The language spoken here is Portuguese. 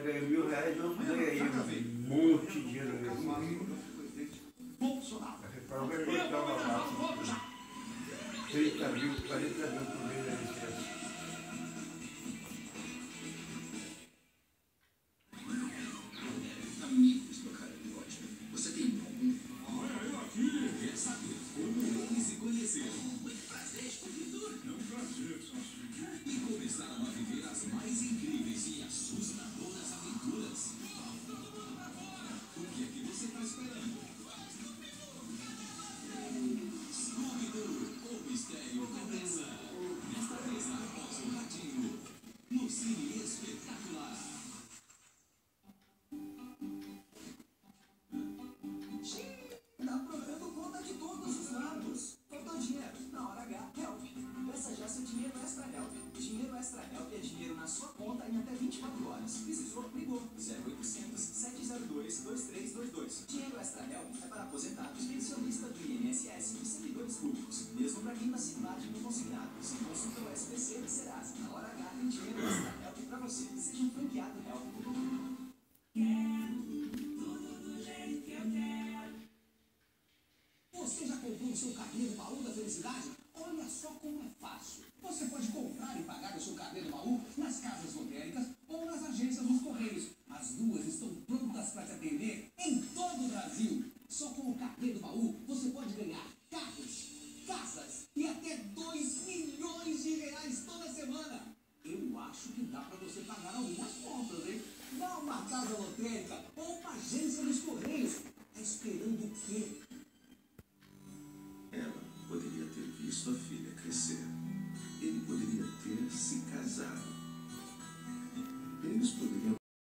ganho R$1.000, eu ganhei um monte de dinheiro mesmo. A reforma vai cortar uma massa. 30 mil, 40 mil por mês da licença. Amigos do Carapióide, você tem nome? Olha eu aqui, quer saber como eles se conheceram? Muito prazer, escultor. É um prazer, Sassuji. E começaram a viver as mais incríveis e assustadoras aventuras. O que é que você está esperando? Scooby-Doo, o mistério começa. Nesta vez, após o ratinho, no Cine Espetacular. Tá provando conta de todos os lados. Faltou dinheiro? Na hora H, Help. Peça já seu dinheiro extra Help. Dinheiro extra Help é dinheiro na sua conta em até 24 horas. Precisou? Ligou. 0800 702 2322. Dinheiro extra Help é para aposentados, pensionistas do INSS e servidores públicos. Mesmo para quem está cidade no consignado. Se consulta o SPC e Serasa. Na hora H tem dinheiro extra Help para você. Seja um franqueado Help. Você já comprou o seu carnê do baú da felicidade? Olha só como é fácil. Você pode comprar e pagar o seu carnê do baú nas casas lotéricas ou nas agências dos Correios. As duas estão prontas para te atender em todo o Brasil. Só com o carnê do baú você pode ganhar carros, casas e até 2 milhões de reais toda semana. Eu acho que dá para você pagar algumas compras, hein? Vá a uma casa lotérica ou uma agência dos Correios. Tá esperando o quê? Ela poderia ter visto a filha crescer. Ele poderia ter se casado. Eles poderiam